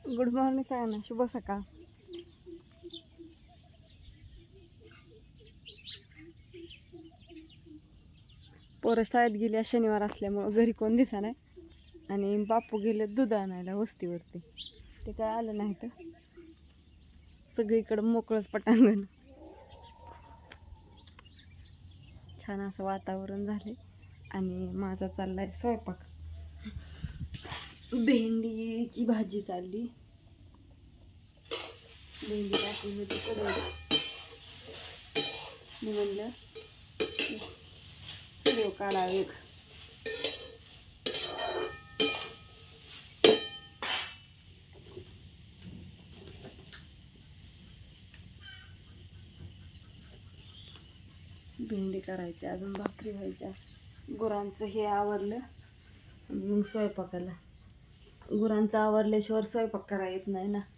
Good morning सगळ्यांना, शुभ सकाळ. पोरं शाळेत गेली, शनिवार असल्यामुळं घरी कोण दिसा नाही. आणि बापू गेले दूध आणायला वस्तीवरती. ते काय आलं नाही तर सगळीकडं मोकळंच पटांगण. छान असं वातावरण झाले. आणि माझा चाललाय स्वयंपाक. भेंडीची भाजी चालली. भेंडी टाकली होती कढईत. मी म्हणलं व्हिडिओ काढावे. भेंडी करायची, अजून भाकरी व्हायच्या. गुरांचं हे आवरलं मग स्वयंपाकाला. गुरांचं आवरल्याशिवाय स्वयंपाक करायला येत नाही ना.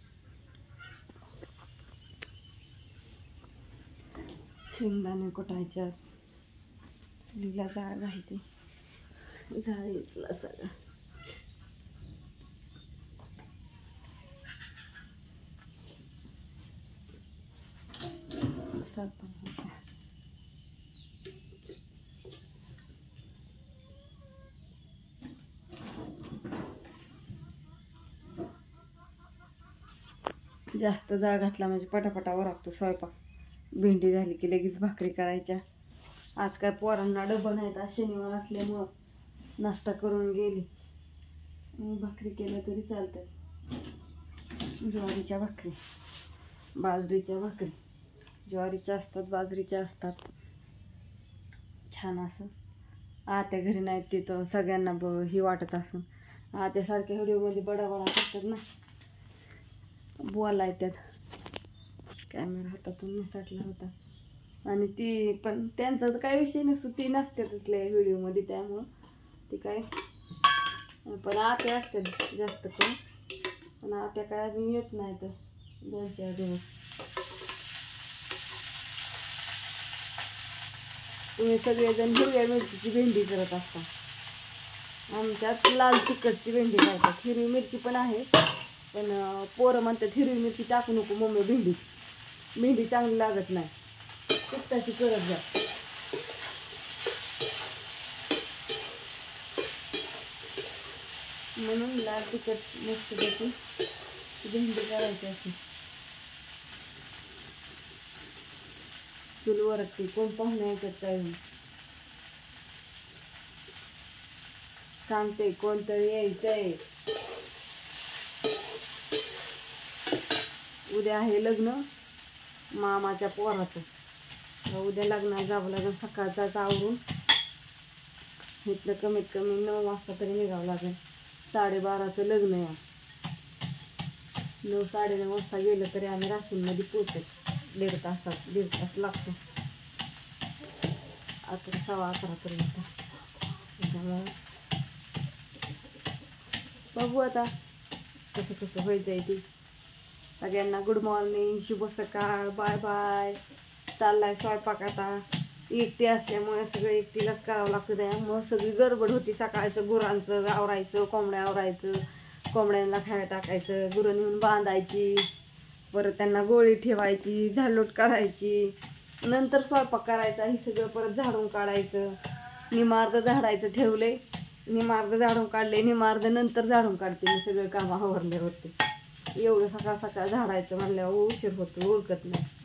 शेंगदाणे कुटायच्या, चुलीला जाळ घालते. जाळ येतला सगळं. जास्त जाळ घातला म्हणजे पटापटा वरागतो स्वयंपाक. भेंडी झाली की लगेच भाकरी करायच्या. आज काय पोरांना डबा नाहीत, आज शनिवार असल्यामुळं नाश्ता करून गेली. भाकरी केलं तरी चालतं. ज्वारीच्या भाकरी, बाजरीच्या भाकरी. ज्वारीच्या असतात, बाजरीच्या असतात. छान असं. आत्या घरी नाहीत तिथं सगळ्यांना ही वाटत असून. आत्या सारख्या व्हिडिओमध्ये बडाबडा करतात ना, बोलाय त्यात. कॅमेरा हातातून निसटला होता. आणि ती पण त्यांचा तर काही विषय नसतो, ती नसते तसल्या व्हिडिओमध्ये, त्यामुळं ती काय. पण आत्या असतात जास्त करून. पण आत्या काय अजून येत नाही तर 2-4 दिवस. तुम्ही सगळेजण हिरव्या मिरचीची भेंडी करत असता. आमच्यात लाल तिखटची भेंडी करतात. हिरवी मिरची पण आहे, पण पोरं म्हणतात हिरवी मिरची टाकू नको मम्मी भेंडी. भेंडी चांगली लागत नाही, तिखटाची करत जा. म्हणून लाल तिखट मस्त त्याची भेंडी करायची अशी. चुलीवर ती कोण पाहुणे येतात काय सांगते, कोणतरी यायचंय. उद्या आहे लग्न मामाच्या पोराचं. उद्या लग्नाला जावं लागेल. सकाळचाच आवरून इथलं कमीत कमी 9 वाजता तरी निघावं लागेल. 12:30चं लग्न आहे. 9-9:30 वाजता गेलं तरी आम्ही राशीनमध्ये पोचतो. 1.5 तास लागतो. 11-11:15 पर्यंत. त्यामुळं बघू आता कसं कसं व्हायचं आहे ती. सगळ्यांना गुड मॉर्निंग, शुभ सकाळ, बाय बाय. चाललाय स्वयंपाक आता. एकटी असल्यामुळे सगळं एकटीलाच करावं लागतं. त्यामुळं सगळी गडबड होती. सकाळचं गुरांचं आवरायचं, कोंबड्या आवरायचं, कोंबड्यांना खायला टाकायचं, गुरं नेऊन बांधायची, परत त्यांना गोळी ठेवायची, झाडलोट करायची, नंतर स्वयंपाक करायचा. हे सगळं परत झाडून काढायचं. निमार्द झाडायचं ठेवले, निमार्द झाडून काढले, निमार्द नंतर झाडून काढते मी सगळं काम आवरल्यावरती. एवढं सकाळ सकाळ झाडायचं म्हणल्यावर उशीर होतो, उरकत नाही.